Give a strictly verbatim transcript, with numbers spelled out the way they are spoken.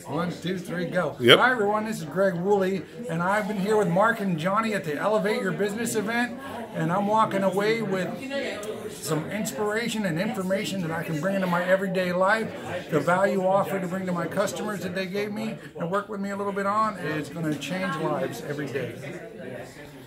One, two, three, go. Yep. Hi, everyone. This is Greg Woolley, and I've been here with Mark and Johnny at the Elevate Your Business event, and I'm walking away with some inspiration and information that I can bring into my everyday life. The value offer to bring to my customers that they gave me and work with me a little bit on is going to change lives every day.